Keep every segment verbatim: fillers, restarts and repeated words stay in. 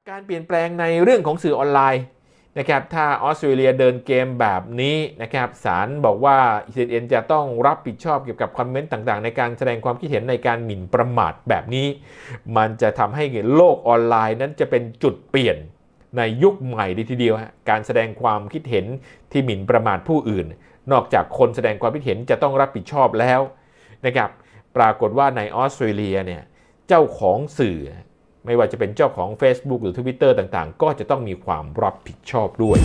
การเปลี่ยนแปลงในเรื่องของสื่อออนไลน์นะครับถ้าออสเตรเลียเดินเกมแบบนี้นะครับศาลบอกว่า ซี เอ็น เอ็น จะต้องรับผิดชอบเกี่ยวกับคอมเมนต์ต่างๆในการแสดงความคิดเห็นในการหมิ่นประมาทแบบนี้มันจะทำให้โลกออนไลน์นั้นจะเป็นจุดเปลี่ยนในยุคใหม่ดีทีเดียวฮะการแสดงความคิดเห็นที่หมิ่นประมาทผู้อื่นนอกจากคนแสดงความคิดเห็นจะต้องรับผิดชอบแล้วนะครับปรากฏว่าในออสเตรเลียเนี่ยเจ้าของสื่อไม่ว่าจะเป็นเจ้าของ Facebook หรือ Twitter ต่างๆก็จะต้องมีความรับผิดชอบด้วย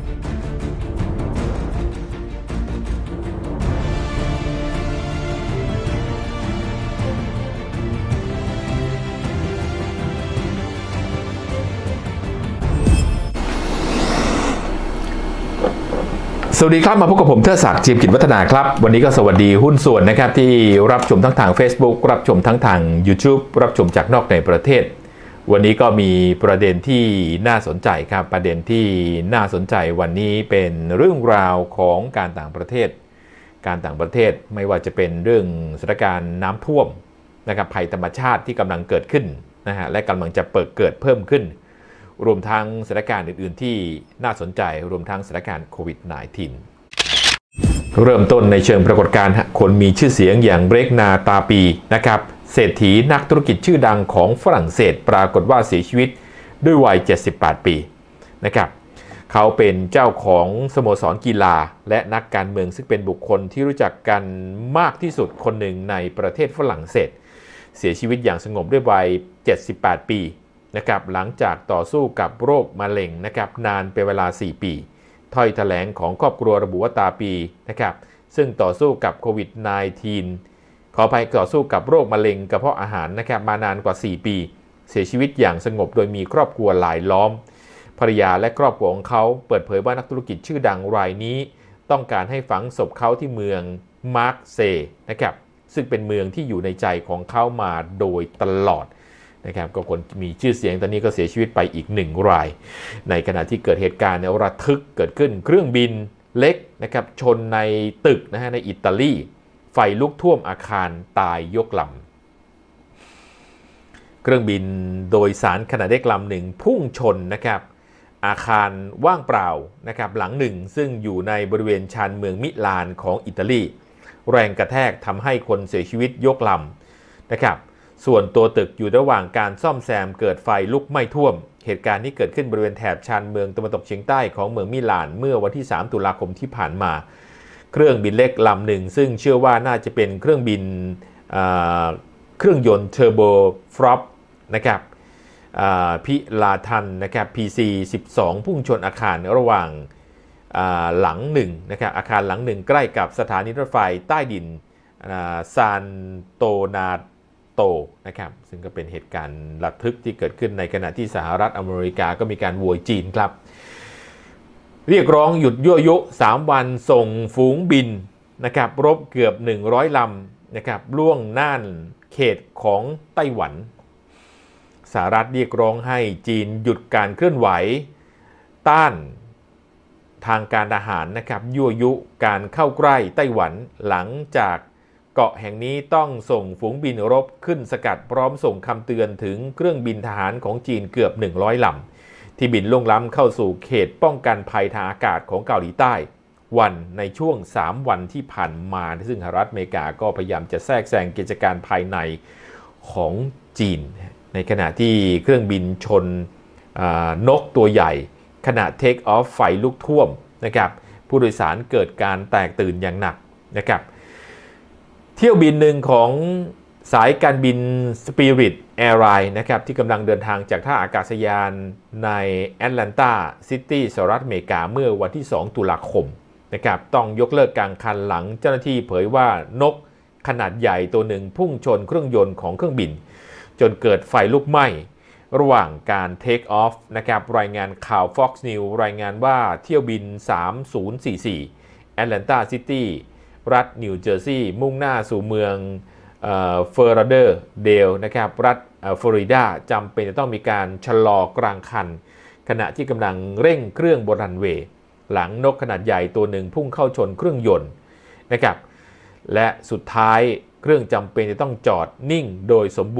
สวัสดีครับมาพบกับผมเทิดศักดิ์ จิมกิจวัฒนาครับวันนี้ก็สวัสดีหุ้นส่วนนะครับที่รับชมทั้งทาง Facebook รับชมทั้งทาง YouTube รับชมจากนอกในประเทศวันนี้ก็มีประเด็นที่น่าสนใจครับประเด็นที่น่าสนใจวันนี้เป็นเรื่องราวของการต่างประเทศการต่างประเทศไม่ว่าจะเป็นเรื่องสถานการณ์น้ำท่วมนะครับภัยธรรมชาติที่กำลังเกิดขึ้นนะฮะและกำลังจะเปิดเกิดเพิ่มขึ้นรวมทั้งสถานการณ์อื่นๆที่น่าสนใจรวมทั้งสถานการณ์โควิด สิบเก้า เริ่มต้นในเชิงปรากฏการณ์คนมีชื่อเสียงอย่างเบรกนาตาปีนะครับเศรษฐีนักธุรกิจชื่อดังของฝรั่งเศสปรากฏว่าเสียชีวิตด้วยวัยเจ็ดสิบแปดปีนะครับเขาเป็นเจ้าของสโมสรกีฬาและนักการเมืองซึ่งเป็นบุคคลที่รู้จักกันมากที่สุดคนหนึ่งในประเทศฝรั่งเศสเสียชีวิตอย่างสงบด้วยวัยเจ็ดสิบแปดปีนะครับหลังจากต่อสู้กับโรคมะเร็งนะครับนานเป็นเวลาสี่ปีถ้อยแถลงของครอบครัวระบุว่าตาปีนะครับซึ่งต่อสู้กับโควิด สิบเก้า ขออภัยต่อสู้กับโรคมะเร็งกระเพาะอาหารนะครับมานานกว่าสี่ปีเสียชีวิตอย่างสงบโดยมีครอบครัวหลายล้อมภรรยาและครอบครัวของเขาเปิดเผยว่านักธุรกิจชื่อดังรายนี้ต้องการให้ฝังศพเขาที่เมืองมาร์กเซย์นะครับซึ่งเป็นเมืองที่อยู่ในใจของเขามาโดยตลอดนะครับก็คนมีชื่อเสียงตอนนี้ก็เสียชีวิตไปอีกหนึ่งรายในขณะที่เกิดเหตุการณ์ระทึกเกิดขึ้นเครื่องบินเล็กนะครับชนในตึกนะฮะในอิตาลีไฟลุกท่วมอาคารตายยกลำเครื่องบินโดยสารขนาดเล็กลำหนึ่งพุ่งชนนะครับอาคารว่างเปล่านะครับหลังหนึ่งซึ่งอยู่ในบริเวณชานเมืองมิลานของอิตาลีแรงกระแทกทำให้คนเสียชีวิตยกลำนะครับส่วนตัวตึกอยู่ระหว่างการซ่อมแซมเกิดไฟลุกไหม้ท่วมเหตุการณ์นี้เกิดขึ้นบริเวณแถบชานเมืองตะวันตกเฉียงใต้ของเมืองมิลานเมื่อวันที่สามตุลาคมที่ผ่านมาเครื่องบินเล็กลำหนึ่งซึ่งเชื่อว่าน่าจะเป็นเครื่องบินเครื่องยนต์เทอร์โบฟรอปนะครับพิลาทันนะครับ พี ซี สิบสอง พุ่งชนอาคารระหว่างหลังหนึ่งนะครับอาคารหลังหนึ่งใกล้กับสถานีรถไฟใต้ดินซานโตนาโตนะครับซึ่งก็เป็นเหตุการณ์ระทึกที่เกิดขึ้นในขณะที่สหรัฐอเมริกาก็มีการโวยจีนครับเรียกร้องหยุดยั่วยุสามวันส่งฝูงบินนะครับรบเกือบหนึ่งร้อยลำนะครับล่วงน่านเขตของไต้หวันสหรัฐเรียกร้องให้จีนหยุดการเคลื่อนไหวต้านทางการทหารนะครับยั่วยุการเข้าใกล้ไต้หวันหลังจากเกาะแห่งนี้ต้องส่งฝูงบินรบขึ้นสกัดพร้อมส่งคำเตือนถึงเครื่องบินทหารของจีนเกือบหนึ่งร้อยลำที่บินล่วงล้ำเข้าสู่เขตป้องกันภัยทางอากาศของเกาหลีใต้วันในช่วงสามวันที่ผ่านมาซึ่งสหรัฐอเมริกาก็พยายามจะแทรกแซงกิจการภายในของจีนในขณะที่เครื่องบินชนนกตัวใหญ่ขณะเทคออฟไฟลุกท่วมนะครับผู้โดยสารเกิดการแตกตื่นอย่างหนักนะครับเที่ยวบินหนึ่งของสายการบิน Spirit Airlines นะครับที่กำลังเดินทางจากท่าอากาศยานในแอตแลนตาซิตี้สหรัฐอเมริกาเมื่อวันที่สองตุลาคมนะครับต้องยกเลิกกลางคันหลังเจ้าหน้าที่เผยว่านกขนาดใหญ่ตัวหนึ่งพุ่งชนเครื่องยนต์ของเครื่องบินจนเกิดไฟลุกไหม้ระหว่างการเทคออฟนะครับรายงานข่าว Fox News รายงานว่าเที่ยวบินสามศูนย์สี่สี่แอตแลนตาซิตี้รัฐนิวเจอร์ซีย์มุ่งหน้าสู่เมืองเฟอร์ราเดอร์เดลนะครับรัฐฟลอริดาจำเป็นจะต้องมีการชะลอกลางคันขณะที่กำลังเร่งเครื่องบนรันเวย์หลังนกขนาดใหญ่ตัวหนึ่งพุ่งเข้าชนเครื่องยนต์นะครับและสุดท้ายเครื่องจำเป็นจะต้องจอดนิ่งโดยสมบูรณ์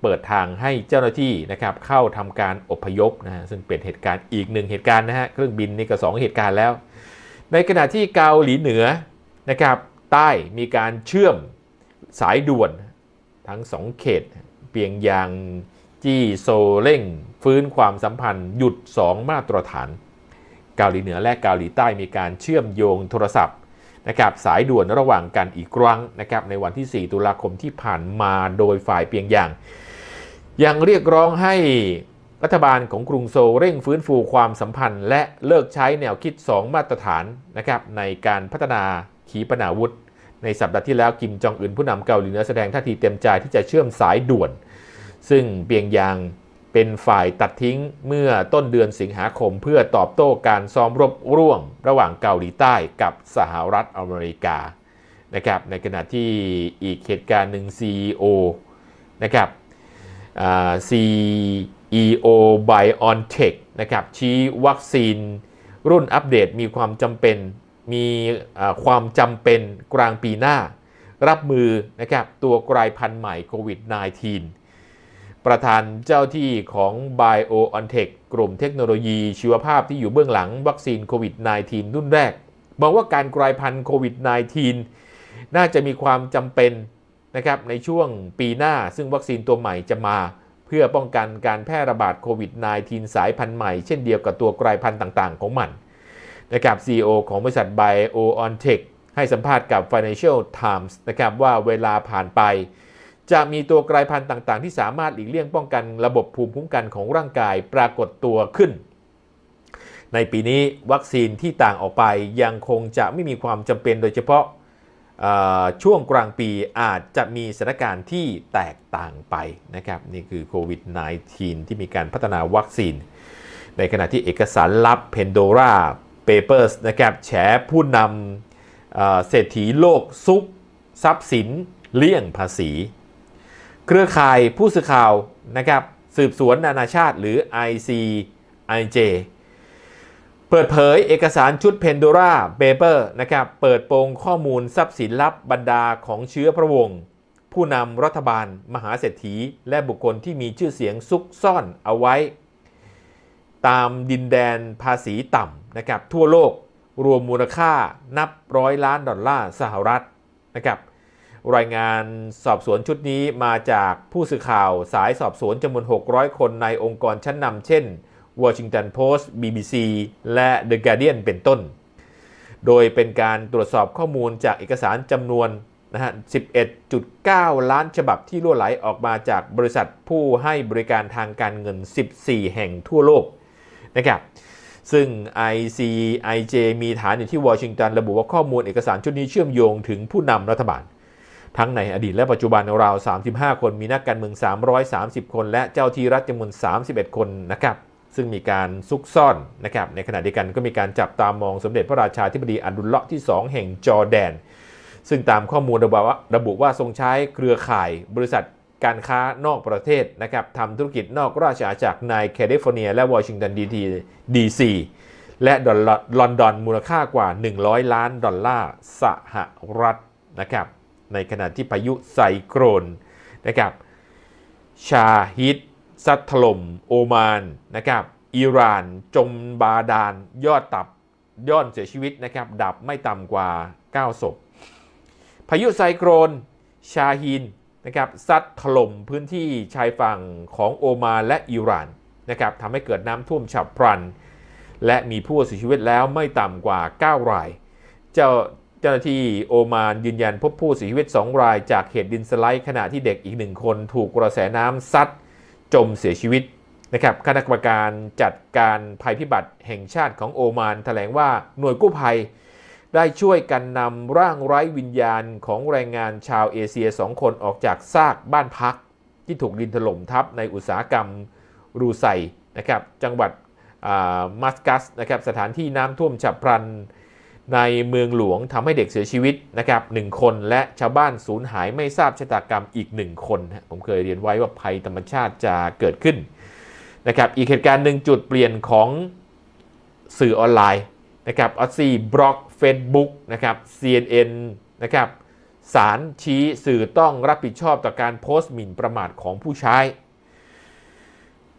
เปิดทางให้เจ้าหน้าที่นะครับเข้าทำการอพยพนะฮะซึ่งเป็นเหตุการณ์อีกหนึ่งเหตุการณ์นะฮะเครื่องบินนี่ก็สองเหตุการณ์แล้วในขณะที่เกาหลีเหนือนะครับใต้มีการเชื่อมสายด่วนทั้งสองเขตเปียงยางจี้โซเร่งฟื้นความสัมพันธ์หยุดสองมาตรฐานเกาหลีเหนือและเกาหลีใต้มีการเชื่อมโยงโทรศัพท์นะครับสายด่วนระหว่างกันอีกครั้งนะครับในวันที่สี่ตุลาคมที่ผ่านมาโดยฝ่ายเปียงยางยังเรียกร้องให้รัฐบาลของกรุงโซลเร่งฟื้นฟูความสัมพันธ์และเลิกใช้แนวคิดสองมาตรฐานนะครับในการพัฒนาขีปนาวุธในสัปดาห์ที่แล้วกิมจองอึนผู้นำเกาหลีเหนือแสดงท่าทีเต็มใจที่จะเชื่อมสายด่วนซึ่งเปียงยางเป็นฝ่ายตัดทิ้งเมื่อต้นเดือนสิงหาคมเพื่อตอบโต้การซ้อมรบร่วมระหว่างเกาหลีใต้กับสหรัฐอเมริกานะครับในขณะที่อีกเหตุการณ์หนึ่ง ซี อี โอ นะครับ ซี อี โอ BioNTech นะครับชี้วัคซีนรุ่นอัปเดตมีความจำเป็นมีความจำเป็นกลางปีหน้ารับมือนะครับตัวกลายพันธุ์ใหม่โควิด สิบเก้า ประธานเจ้าที่ของ BioNTech กลุ่มเทคโนโลยีชีวภาพที่อยู่เบื้องหลังวัคซีนโควิด สิบเก้า รุ่นแรกมองว่าการกลายพันธุ์โควิด สิบเก้า น่าจะมีความจำเป็นนะครับในช่วงปีหน้าซึ่งวัคซีนตัวใหม่จะมาเพื่อป้องกันการแพร่ระบาดโควิด สิบเก้า สายพันธุ์ใหม่เช่นเดียวกับตัวกลายพันธุ์ต่างๆของมันนะครับ ซี อี โอ ของบริษัท BioNTech ให้สัมภาษณ์กับ Financial Times นะครับว่าเวลาผ่านไปจะมีตัวกลายพันธุ์ต่างๆที่สามารถหลีกเลี่ยงป้องกันระบบภูมิคุ้มกันของร่างกายปรากฏตัวขึ้นในปีนี้วัคซีนที่ต่างออกไปยังคงจะไม่มีความจำเป็นโดยเฉพาะช่วงกลางปีอาจจะมีสถานการณ์ที่แตกต่างไปนะครับนี่คือโควิด สิบเก้า ที่มีการพัฒนาวัคซีนในขณะที่เอกสารลับ Pandora Papers นะครับแฉผู้นำเศรษฐีโลกซุกทรัพย์สินเลี่ยงภาษีเครือข่ายผู้สื่อข่าวนะครับสืบสวนนานาชาติหรือ ไอ ซี ไอ เจ เปิดเผยเอกสารชุด Pandora Paper นะครับเปิดโปงข้อมูลทรัพย์สินลับบรรดาของเชื้อพระวงศ์ผู้นำรัฐบาลมหาเศรษฐีและบุคคลที่มีชื่อเสียงซุกซ่อนเอาไว้ตามดินแดนภาษีต่ำนะครับทั่วโลกรวมมูลค่านับร้อยล้านดอลลาร์สหรัฐนะครับรายงานสอบสวนชุดนี้มาจากผู้สื่อข่าวสายสอบสวนจำนวนหกร้อยคนในองค์กรชั้นนำเช่น Washington Post บี บี ซี และ The Guardian เป็นต้นโดยเป็นการตรวจสอบข้อมูลจากเอกสารจำนวนนะฮะ สิบเอ็ดจุดเก้า ล้านฉบับที่รั่วไหลออกมาจากบริษัทผู้ให้บริการทางการเงินสิบสี่แห่งทั่วโลกนะครับซึ่ง ไอ ซี ไอ เจ มีฐานอยู่ที่วอชิงตันระบุว่าข้อมูลเอกสารชุดนี้เชื่อมโยงถึงผู้นำรัฐบาลทั้งในอดีตและปัจจุบันราวสามสิบห้าคนมีนักการเมืองสามร้อยสามสิบคนและเจ้าที่รัฐจำนวนสามสิบเอ็ดคนนะครับซึ่งมีการซุกซ่อนนะครับในขณะเดียวกันก็มีการจับตามองสมเด็จพระราชาธิบดีอับดุลเลาะห์ที่สองแห่งจอร์แดนซึ่งตามข้อมูลระบุว่าระบุว่าทรงใช้เครือข่ายบริษัทการค้านอกประเทศนะครับทำธุรกิจนอกราชอาณาจักรในแคลิฟอร์เนียและวอชิงตันดีซีและลอนดอนมูลค่ากว่าหนึ่งร้อยล้านดอลลาร์สหรัฐนะครับในขณะที่พายุไซโครนนะครับชาฮิดซัดถล่มโอมานนะครับอิหร่านจมบาดาลยอดตับย่อนเสียชีวิตนะครับดับไม่ต่ำกว่าเก้าศพพายุไซโครนชาฮินนะครับซัดถล่มพื้นที่ชายฝั่งของโอมานและอิหร่านนะครับทำให้เกิดน้ำท่วมฉับพลันและมีผู้เสียชีวิตแล้วไม่ต่ำกว่าเก้ารายเจ้าเจ้าหน้าที่โอมานยืนยันพบผู้เสียชีวิตสองรายจากเหตุดินสไลด์ขณะที่เด็กอีกหนึ่งคนถูกกระแสน้ำซัดจมเสียชีวิตนะครับคณะกรรมการจัดการภัยพิบัติแห่งชาติของโอมานแถลงว่าหน่วยกู้ภัยได้ช่วยกันนำร่างไร้วิญญาณของแรงงานชาวเอเชียสองคนออกจากซากบ้านพักที่ถูกดินถล่มทับในอุตสาหกรรมรูไซนะครับจังหวัดมัสกัสนะครับสถานที่น้ำท่วมฉับพลันในเมืองหลวงทำให้เด็กเสียชีวิตนะครับหนึ่งคนและชาวบ้านสูญหายไม่ทราบชะตากรรมอีกหนึ่งคนผมเคยเรียนไว้ว่าภัยธรรมชาติจะเกิดขึ้นนะครับอีกเหตุการณ์หนึ่งจุดเปลี่ยนของสื่อออนไลน์นะครับออสซี่บล็อกเฟซบุ๊กนะครับ ซี เอ็น เอ็น นะครับศาลชี้สื่อต้องรับผิดชอบต่อการโพสต์หมิ่นประมาทของผู้ใช้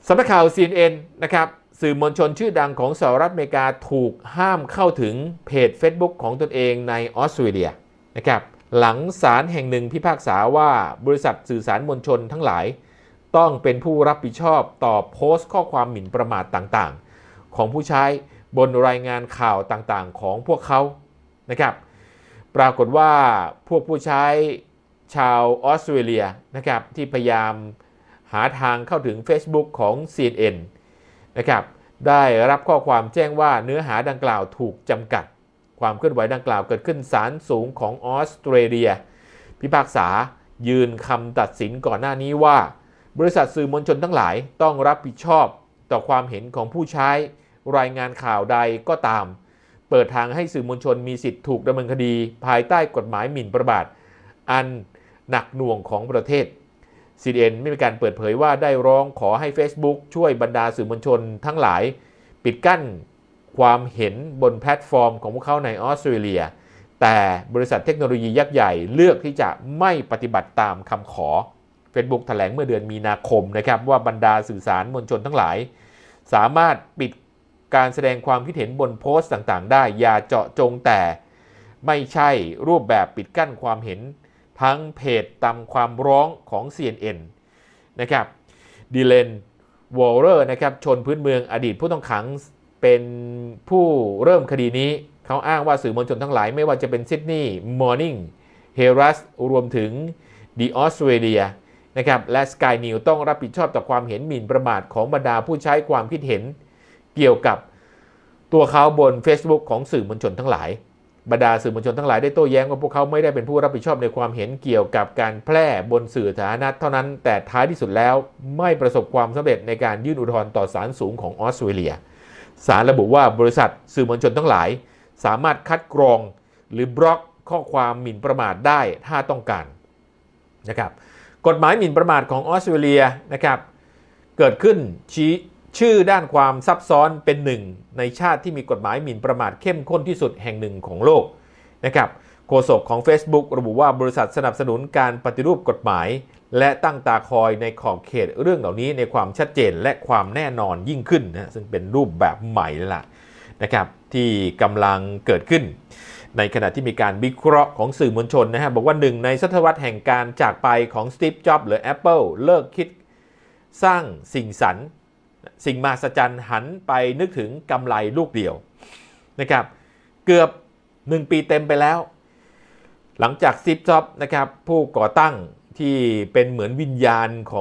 สำนักข่าว ซี เอ็น เอ็น นะครับสื่อมวลชนชื่อดังของสหรัฐอเมริกาถูกห้ามเข้าถึงเพจ Facebook ของตนเองในออสเตรเลียนะครับหลังศาลแห่งหนึ่งพิพากษาว่าบริษัทสื่อสารมวลชนทั้งหลายต้องเป็นผู้รับผิดชอบต่อโพสต์ข้อความหมิ่นประมาทต่างๆของผู้ใช้บนรายงานข่าวต่างๆของพวกเขานะครับปรากฏว่าพวกผู้ใช้ชาวออสเตรเลียนะครับที่พยายามหาทางเข้าถึง Facebook ของ ซี เอ็น เอ็น นะครับได้รับข้อความแจ้งว่าเนื้อหาดังกล่าวถูกจำกัดความเคลื่อนไหวดังกล่าวเกิดขึ้นศาลสูงของออสเตรเลียพิพากษายืนคำตัดสินก่อนหน้านี้ว่าบริษัทสื่อมวลชนทั้งหลายต้องรับผิดชอบต่อความเห็นของผู้ใช้รายงานข่าวใดก็ตามเปิดทางให้สื่อมวลชนมีสิทธิ์ถูกดำเนินคดีภายใต้กฎหมายหมิ่นประมาทอันหนักหน่วงของประเทศ ซี เอ็น เอ็น ไม่มีการเปิดเผยว่าได้ร้องขอให้ Facebook ช่วยบรรดาสื่อมวลชนทั้งหลายปิดกั้นความเห็นบนแพลตฟอร์มของพวกเขาในออสเตรเลียแต่บริษัทเทคโนโลยียักษ์ใหญ่เลือกที่จะไม่ปฏิบัติตามคำขอ Facebook แถลงเมื่อเดือนมีนาคมนะครับว่าบรรดาสื่อสารมวลชนทั้งหลายสามารถปิดการแสดงความคิดเห็นบนโพสต์ต่างๆได้อย่าเจาะจงแต่ไม่ใช่รูปแบบปิดกั้นความเห็นทั้งเพจตามความร้องของ ซี เอ็น เอ็น นะครับดิเลนวอลเลอร์นะครับชนพื้นเมืองอดีตผู้ต้องขังเป็นผู้เริ่มคดีนี้เขาอ้างว่าสื่อมวลชนทั้งหลายไม่ว่าจะเป็นซิดนีย์มอร์นิ่งเฮรัสรวมถึงดีออสเตรเลียนะครับและ Sky News ต้องรับผิดชอบต่อความเห็นหมิ่นประมาทของบรรดาผู้ใช้ความคิดเห็นเกี่ยวกับตัวเขาบน Facebook ของสื่อมวลชนทั้งหลายบรรดาสื่อมวลชนทั้งหลายได้โต้แย้งว่าพวกเขาไม่ได้เป็นผู้รับผิดชอบในความเห็นเกี่ยวกับการแพร่บนสื่อสาธารณะเท่านั้นแต่ท้ายที่สุดแล้วไม่ประสบความสำเร็จในการยื่นอุทธรณ์ต่อศาลสูงของออสเตรเลียศาลระบุว่าบริษัทสื่อมวลชนทั้งหลายสามารถคัดกรองหรือบล็อกข้อความหมิ่นประมาทได้ถ้าต้องการนะครับกฎหมายหมิ่นประมาทของออสเตรเลียนะครับเกิดขึ้นชี้ชื่อด้านความซับซ้อนเป็นหนึ่งในชาติที่มีกฎหมายหมิ่นประมาทเข้มข้นที่สุดแห่งหนึ่งของโลกนะครับโฆษกของ Facebook ระบุว่าบริษัทสนับสนุนการปฏิรูปกฎหมายและตั้งตาคอยในขอบเขตเรื่องเหล่านี้ในความชัดเจนและความแน่นอนยิ่งขึ้นนะซึ่งเป็นรูปแบบใหม่แล้วล่ะนะครับที่กำลังเกิดขึ้นในขณะที่มีการวิเคราะห์ของสื่อมวลชนนะฮะบอกว่าหนึ่งในศตวรรษแห่งการจากไปของสตีฟ จ็อบส์หรือ Apple เลิกคิดสร้างสิ่งสรรค์สิ่งมหัศจรรย์หันไปนึกถึงกำไรลูกเดียวนะครับเกือบหนึ่งปีเต็มไปแล้วหลังจากสตีฟ จ็อบส์นะครับผู้ก่อตั้งที่เป็นเหมือนวิญญาณของ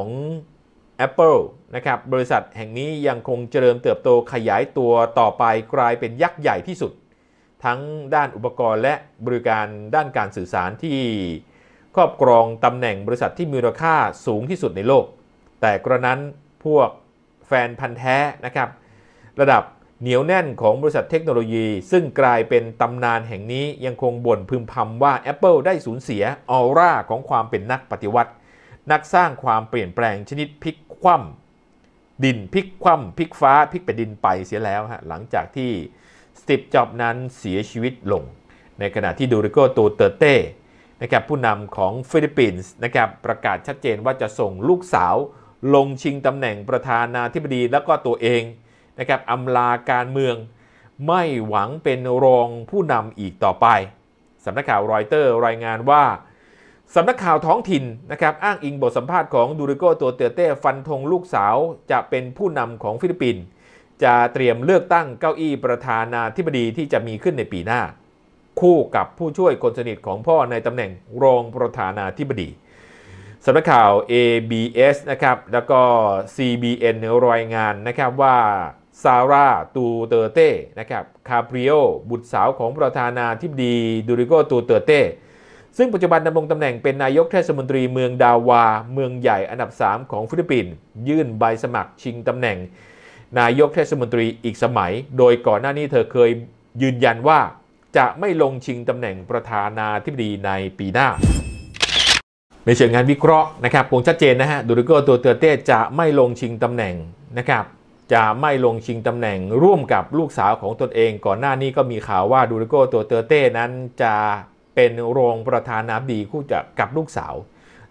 Apple นะครับบริษัทแห่งนี้ยังคงเจริญเติบโตขยายตัวต่อไปกลายเป็นยักษ์ใหญ่ที่สุดทั้งด้านอุปกรณ์และบริการด้านการสื่อสารที่ครอบครองตำแหน่งบริษัทที่มีมูลค่าสูงที่สุดในโลกแต่กระนั้นพวกแฟนพันธุ์แท้นะครับระดับเหนียวแน่นของบริษัทเทคโนโลยีซึ่งกลายเป็นตำนานแห่งนี้ยังคงบ่นพึมพำว่า Apple ได้สูญเสียออร่าของความเป็นนักปฏิวัตินักสร้างความเปลี่ยนแปลงชนิดพลิกคว่ำดินพลิกคว่ำพลิกฟ้าพลิกแผ่นดินไปเสียแล้วฮะหลังจากที่สตีฟ จ็อบส์นั้นเสียชีวิตลงในขณะที่ดูริโก ตูเตอร์เต้นะครับผู้นำของฟิลิปปินส์นะครับประกาศชัดเจนว่าจะส่งลูกสาวลงชิงตำแหน่งประธานาธิบดีแล้วก็ตัวเองนะครับอำลาการเมืองไม่หวังเป็นรองผู้นำอีกต่อไปสำนักข่าวรอยเตอร์รายงานว่าสำนักข่าวท้องถิ่นนะครับอ้างอิงบทสัมภาษณ์ของดูริโก ตูเตอร์เต้ฟันธงลูกสาวจะเป็นผู้นำของฟิลิปปินส์จะเตรียมเลือกตั้งเก้าอี้ประธานาธิบดีที่จะมีขึ้นในปีหน้าคู่กับผู้ช่วยคนสนิทของพ่อในตำแหน่งรองประธานาธิบดีสำนักข่าว เอ บี เอส นะครับแล้วก็ ซี บี เอ็น รายงานนะครับว่าซาร่า ตูเตอร์เต้นะครับคาปริโอบุตรสาวของประธานาธิบดีดูริโก ตูเตอร์เต้ซึ่งปัจจุบันดำรงตำแหน่งเป็นนายกเทศมนตรีเมืองดาวาเมืองใหญ่อันดับสามของฟิลิปปินส์ยื่นใบสมัครชิงตำแหน่งนายกเทศมนตรีอีกสมัยโดยก่อนหน้านี้เธอเคยยืนยันว่าจะไม่ลงชิงตำแหน่งประธานาธิบดีในปีหน้าในเชิงงานวิเคราะห์นะครับคงชัดเจนนะฮะดูริโก ตูเตอร์เต้จะไม่ลงชิงตำแหน่งนะครับจะไม่ลงชิงตำแหน่งร่วมกับลูกสาวของตนเองก่อนหน้านี้ก็มีข่าวว่าดูริโก ตูเตอร์เต้นั้นจะเป็นรองประธานาธิบดีคู่จะกับลูกสาว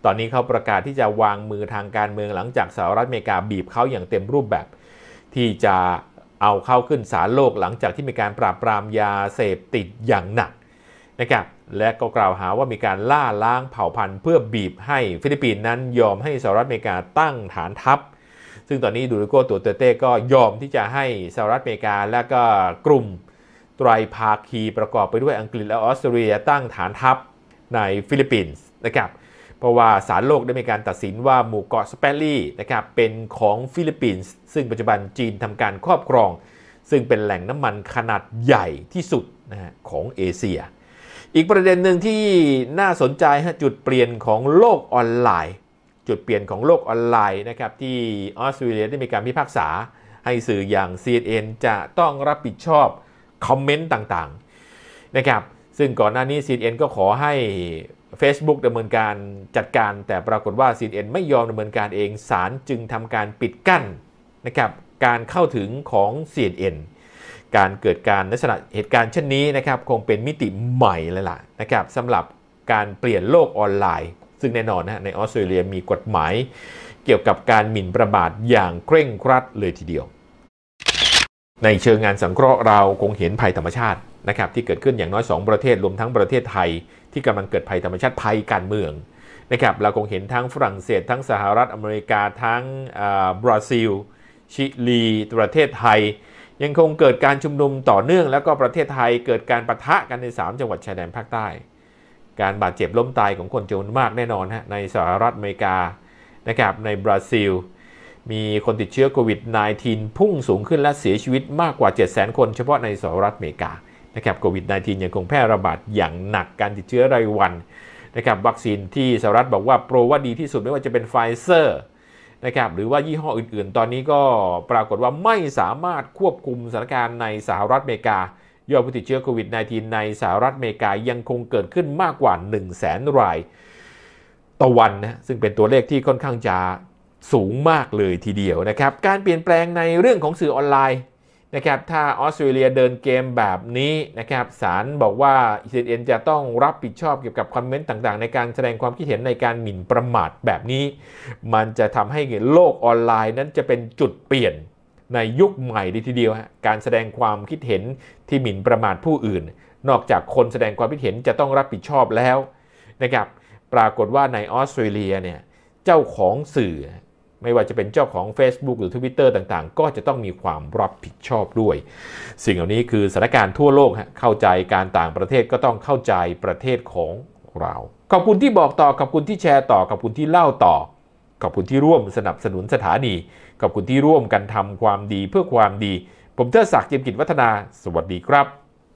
ตอนนี้เขาประกาศที่จะวางมือทางการเมืองหลังจากสหรัฐอเมริกาบีบเขาอย่างเต็มรูปแบบที่จะเอาเข้าขึ้นศาลโลกหลังจากที่มีการปราบปรามยาเสพติดอย่างหนักนะครับและก็กล่าวหาว่ามีการล่าล้างเผ่าพันธุ์เพื่อบีบให้ฟิลิปปินส์นั้นยอมให้สหรัฐอเมริกาตั้งฐานทัพซึ่งตอนนี้ดูริโกตัวเตเต้ก็ยอมที่จะให้สหรัฐอเมริกาและก็กลุ่มไตรภาคีประกอบไปด้วยอังกฤษและออสเตรเลียตั้งฐานทัพในฟิลิปปินส์นะครับเพราะว่าศาลโลกได้มีการตัดสินว่าหมู่เกาะสเปรลี่นะครับเป็นของฟิลิปปินส์ซึ่งปัจจุบันจีนทำการครอบครองซึ่งเป็นแหล่งน้ำมันขนาดใหญ่ที่สุดนะฮะของเอเชียอีกประเด็นหนึ่งที่น่าสนใจฮะจุดเปลี่ยนของโลกออนไลน์จุดเปลี่ยนของโลกออนไลน์นะครับที่ออสเตรเลียได้มีการพิพากษาให้สื่ออย่าง ซี เอ็น เอ็น จะต้องรับผิดชอบคอมเมนต์ต่างๆนะครับซึ่งก่อนหน้านี้ ซี เอ็น เอ็น ก็ขอให้ Facebook ดำเนินการจัดการแต่ปรากฏว่า ซี เอ็น เอ็น ไม่ยอมดำเนินการเองศาลจึงทำการปิดกั้นนะครับการเข้าถึงของ ซี เอ็น เอ็น การเกิดการลักษณะเหตุการณ์เช่นนี้นะครับคงเป็นมิติใหม่เลยล่ะนะครับสำหรับการเปลี่ยนโลกออนไลน์ซึ่งแน่นอนนะในออสเตรเลียมีกฎหมายเกี่ยวกับการหมิ่นประมาทอย่างเคร่งครัดเลยทีเดียวในเชิงงานสังเคราะห์เราคงเห็นภัยธรรมชาตินะครับที่เกิดขึ้นอย่างน้อยสองประเทศรวมทั้งประเทศไทยที่กำลังเกิดภัยธรรมชาติภัยการเมืองนะครับเราคงเห็นทั้งฝรั่งเศสทั้งสหรัฐอเมริกาทั้งบราซิลชิลีประเทศไทยยังคงเกิดการชุมนุมต่อเนื่องแล้วก็ประเทศไทยเกิดการปะทะกันในสามจังหวัดชายแดนภาคใต้การบาดเจ็บล้มตายของคนจำนวนมากแน่นอนฮะในสหรัฐอเมริกานะครับในบราซิลมีคนติดเชื้อโควิด สิบเก้า พุ่งสูงขึ้นและเสียชีวิตมากกว่า เจ็ดแสน คนเฉพาะในสหรัฐอเมริกานะครับโควิด สิบเก้า ยังคงแพร่ระบาดอย่างหนักการติดเชื้อรายวันนะครับวัคซีนที่สหรัฐบอกว่าโปรว่าดีที่สุดไม่ว่าจะเป็นไฟเซอร์นะครับหรือว่ายี่ห้ออื่นๆตอนนี้ก็ปรากฏว่าไม่สามารถควบคุมสถานการณ์ในสหรัฐอเมริกายอดผู้ติดเชื้อโควิด สิบเก้า ในสหรัฐอเมริกายังคงเกิดขึ้นมากกว่า หนึ่งแสน รายต่อวันนะซึ่งเป็นตัวเลขที่ค่อนข้างจะสูงมากเลยทีเดียวนะครับการเปลี่ยนแปลงในเรื่องของสื่อออนไลน์นะครับถ้าออสเตรเลียเดินเกมแบบนี้นะครับศาลบอกว่า ซี เอ็น เอ็น จะต้องรับผิดชอบเกี่ยวกับคอมเมนต์ต่างๆในการแสดงความคิดเห็นในการหมิ่นประมาทแบบนี้มันจะทำให้โลกออนไลน์นั้นจะเป็นจุดเปลี่ยนในยุคใหม่ดีทีเดียวฮะการแสดงความคิดเห็นที่หมิ่นประมาทผู้อื่นนอกจากคนแสดงความคิดเห็นจะต้องรับผิดชอบแล้วนะครับปรากฏว่าในออสเตรเลียเนี่ยเจ้าของสื่อไม่ว่าจะเป็นเจ้าของ Facebook หรือ Twitter ต่างๆก็จะต้องมีความรับผิดชอบด้วยสิ่งเหล่านี้คือสถานการณ์ทั่วโลกฮะเข้าใจการต่างประเทศก็ต้องเข้าใจประเทศของเราขอบคุณที่บอกต่อขอบคุณที่แชร์ต่อขอบคุณที่เล่าต่อขอบคุณที่ร่วมสนับสนุนสถานีขอบคุณที่ร่วมกันทำความดีเพื่อความดีผมเทิดศักดิ์ เจียมกิจวัฒนาสวัสดีครับ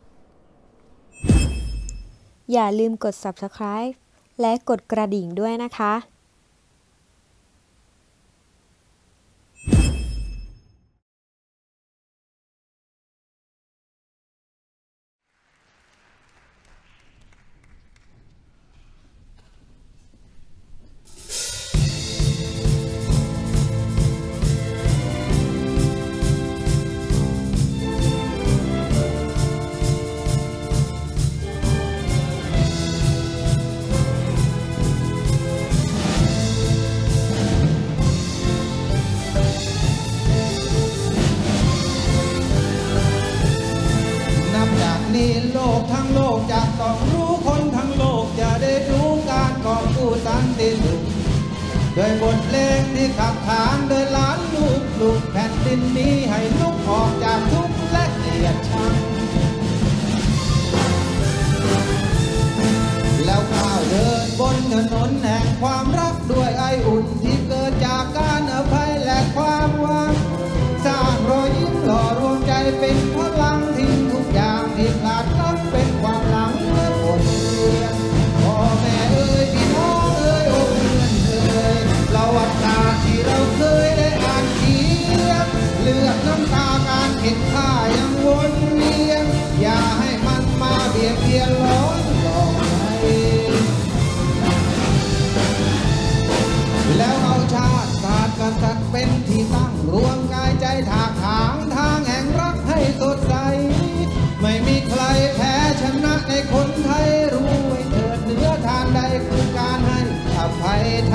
อย่าลืมกด ซับสไครบ์ และกดกระดิ่งด้วยนะคะโลกทั้งโลกจะต้องรู้คนทั้งโลกจะได้รู้การกอบกู้สันติสุขโดยบทเพลงที่ขับขานโดยล้านลูกลูกแผ่นดินนี้ให้ลุกออกจากทุกข์และเกลียดชังแล้วก้าวเดินบนถนนแห่งความรักด้วยไออุ่นที่เกิดจากการอภัยและความหวังสร้างรอยยิ้มหล่อรวมใจเป็นพลังทิ้งทุกอย่างที่ขาดลับเป็นความหลังเมื่อบทเรียนพ่อแม่เอ่ยพี่น้องเอ่ยโอ้เพื่อนเอ่ยประวัติศาสตร์ที่เราเคยได้อ่านเขียนเลือดน้ำตาการเข็นฆ่ายังวนเวียนอย่าให้มันมาเบียดเบียนล้อหลอกให้แล้วเอาชาติศาสตร์กษัตริย์เป็นที่ตั้งรวมกายใจถากถางทางแห่งรักให้สดใสไม่มีใครแพ้ชนะในคนไทยรู้ไว้เถิดเหนือทางใดคือการให้อภัย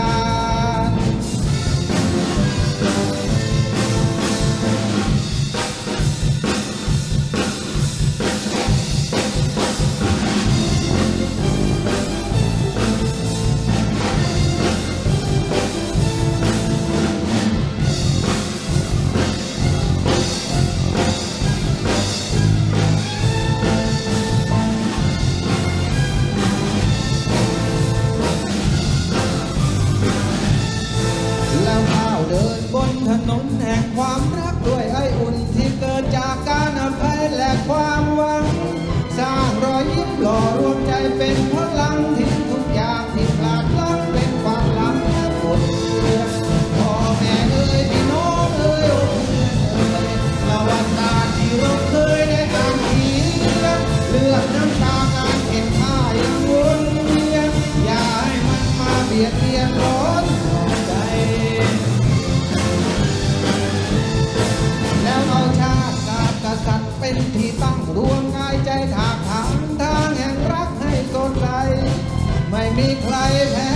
มีใครแพ้